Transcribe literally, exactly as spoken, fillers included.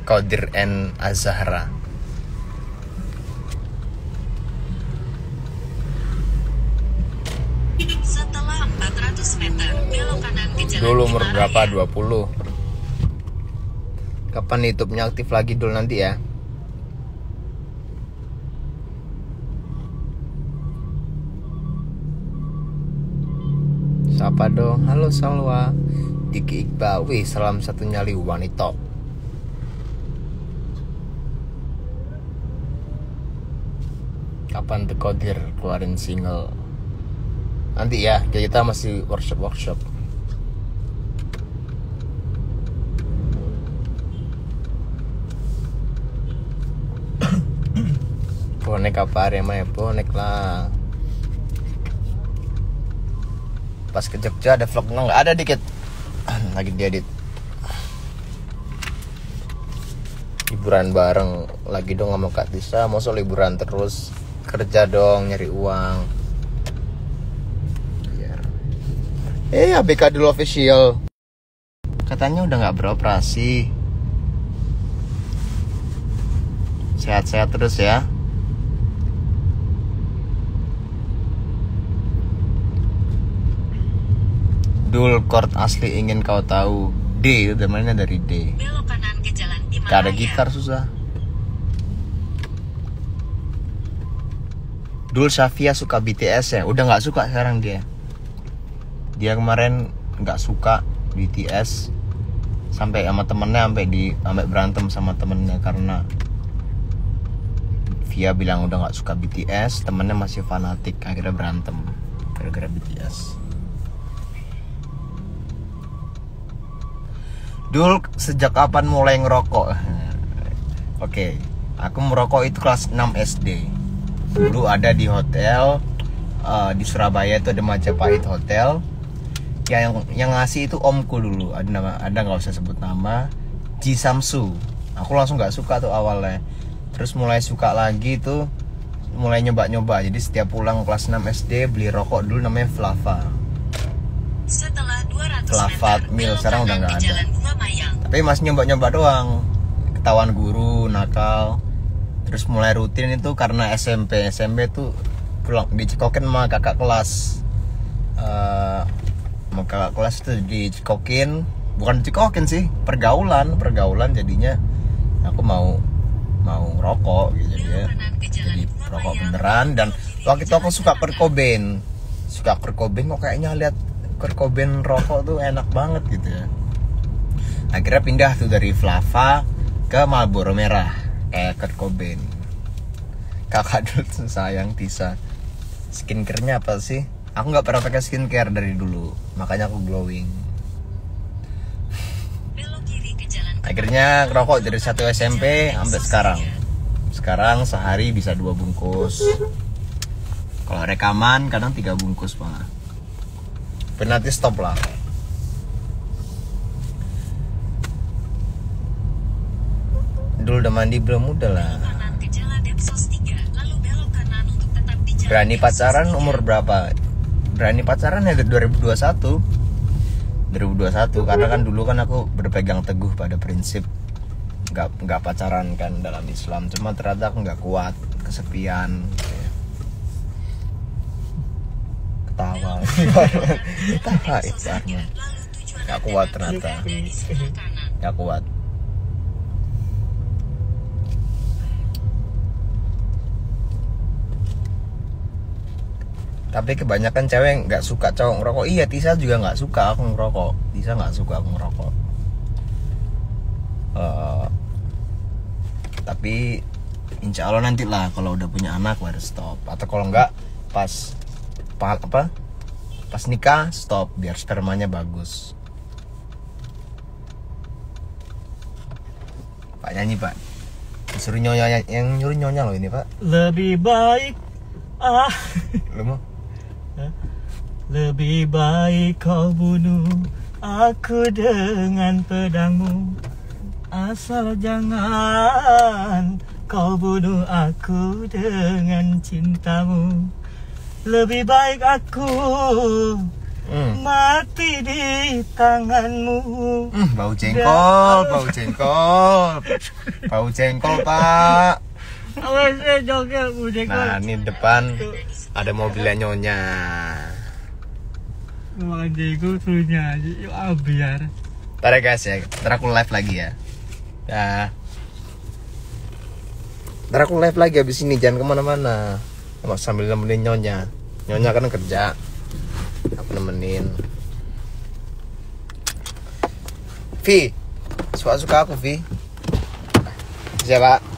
Qadir and Azahra. Setelah empat ratus meter, belok kanan ke jalan Dulu umur berapa? Himalaya. dua puluh. Kapan YouTube-nya aktif lagi dulu nanti ya? Siapa dong? Halo Salwa. Diki Iqbal. Wih, salam satu nyali wanita. Kapan The Qadir keluarin single? Nanti ya, kita masih workshop-workshop. Bonek apa Arema ya? Bonek lah. Pas ke Jogja ada vlog nggak? Ada dikit. Lagi diedit. Liburan bareng lagi dong sama Kak Tisa. Masa liburan terus? Kerja dong, nyari uang. Eh, A B K dulu official. Katanya udah nggak beroperasi. Sehat-sehat terus ya. Dul chord asli ingin kau tahu. D, udah mainnya dari D. Belok kanan ke jalan Himalaya. Gak ada gitar susah. Dul Syafia suka B T S ya. Udah nggak suka sekarang dia. Dia kemarin nggak suka B T S sampai sama temennya sampai di sampai berantem sama temennya karena Via bilang udah nggak suka B T S, temennya masih fanatik, akhirnya berantem gara-gara B T S. Dul, sejak kapan mulai ngerokok? Oke, aku merokok itu kelas enam S D. Dulu ada di hotel uh, di Surabaya itu ada Majapahit Hotel. Yang yang ngasih itu omku dulu. Ada nama, ada nggak usah sebut nama. Ji Samsu. Aku langsung nggak suka tuh awalnya. Terus mulai suka lagi tuh, mulai nyoba-nyoba. Jadi setiap pulang kelas enam S D beli rokok dulu namanya Flava. Setelah dua ratus Flava meter, Mil belok sekarang udah kanan nggak ke ada. jalan Bunga Mayang. Tapi masih nyoba-nyoba doang. Ketahuan guru, nakal. Terus mulai rutin itu karena S M P. S M P tuh pulang dicekokin sama kakak kelas. Uh, sama kakak kelas tuh dicekokin. Bukan dicekokin sih, pergaulan, pergaulan jadinya aku mau mau rokok gitu ya. Jadi rokok beneran. Dan waktu itu aku suka Kurt Cobain. Suka Kurt Cobain kok kayaknya lihat Kurt Cobain rokok tuh enak banget gitu ya. Akhirnya pindah tuh dari Flava ke Marlboro merah kayak Kurt Cobain. Kakak dulu tuh sayang Tisa. Skincare-nya apa sih? Aku nggak pernah pakai skincare dari dulu, makanya aku glowing. Belok kiri ke jalan Akhirnya ngerokok dari satu S M P sampai sekarang. Sekarang sehari bisa dua bungkus. Kalau rekaman kadang tiga bungkus malah. Nanti stop lah. Dulu udah mandi belum? Udah lah. kanan ke jalan Densos tiga, lalu belok kanan untuk tetap di jalan Berani Densos pacaran tiga. umur berapa? Berani pacaran ya dua ribu dua puluh satu. dua ribu dua puluh satu karena kan dulu kan aku berpegang teguh pada prinsip nggak nggak pacaran kan dalam Islam. Cuma ternyata aku nggak kuat, kesepian. Ketawa. Ketawa itu Arman. Nggak kuat ternyata. Nggak kuat. Tapi kebanyakan cewek nggak suka cowok ngerokok. Iya, Tisa juga nggak suka aku ngerokok. Tisa nggak suka aku ngerokok. Uh, tapi insya Allah nanti lah kalau udah punya anak baru stop. Atau kalau nggak pas apa? Pas nikah stop biar spermanya bagus. Pak nyanyi Pak. Disuruh nyonya yang nyuruh nyonya loh ini Pak. Lebih baik ah. Lu mau? Lebih baik kau bunuh aku dengan pedangmu, asal jangan kau bunuh aku dengan cintamu. Lebih baik aku Hmm. Mati di tanganmu. Hmm, bau jengkol, bau jengkol. Bau jengkol, Pak. Awas eh joget Bu Jengkol. Nah, ini depan ada mobilnya Nyonya. Makan jengkol suruh nyanyi. Yuk ah, biar. Ntar ya guys ya, ntar aku live lagi ya. Dah. Ntar aku live lagi abis ini, jangan kemana-mana. Sambil nemenin Nyonya. Nyonya kan kerja, aku nemenin. Vi, suka-suka aku Vi. Siapa?